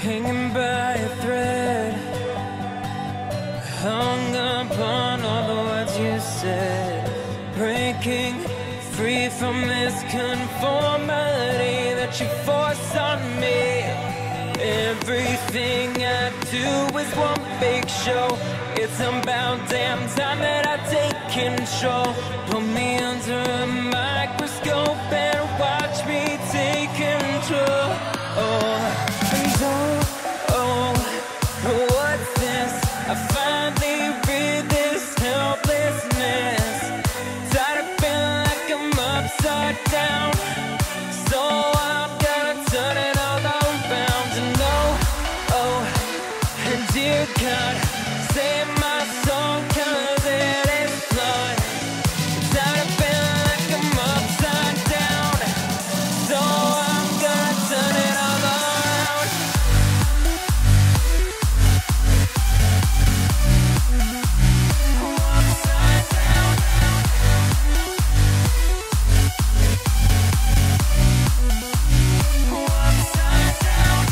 hanging by a thread, hung upon all the words you said, breaking free from this conformity that you force on me. Everything I do is one big show. It's about damn time that I take control. Put me under a microscope and watch me take control. What's this? I finally read this helplessness. Tired of feeling like I'm upside down, so I'm gonna turn it all around. And and dear God, save my soul, 'cause it is flawed. Tired of feeling like I'm upside down, so I'm gonna turn it all around. Upside down. Upside down.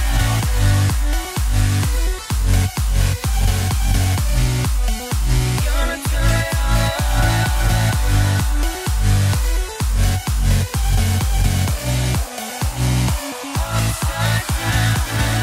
Gonna turn it all upside down.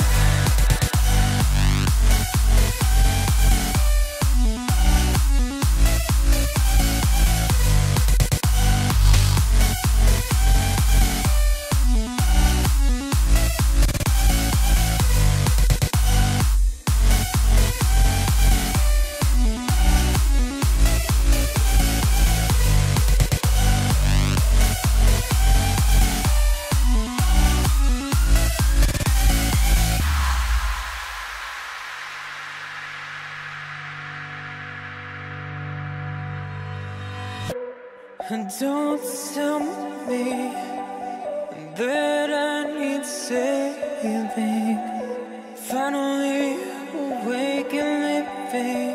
Don't tell me that I need saving. Finally awake and living.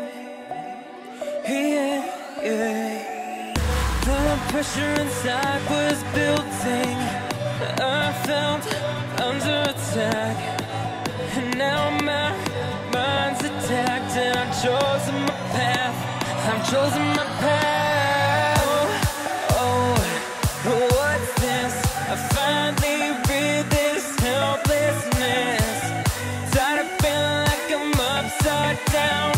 Yeah. The pressure inside was building. I felt under attack, and now my mind's attacked. And I've chosen my path. I've chosen my path. What's this? I finally read this helplessness. Tired of feeling like I'm upside down,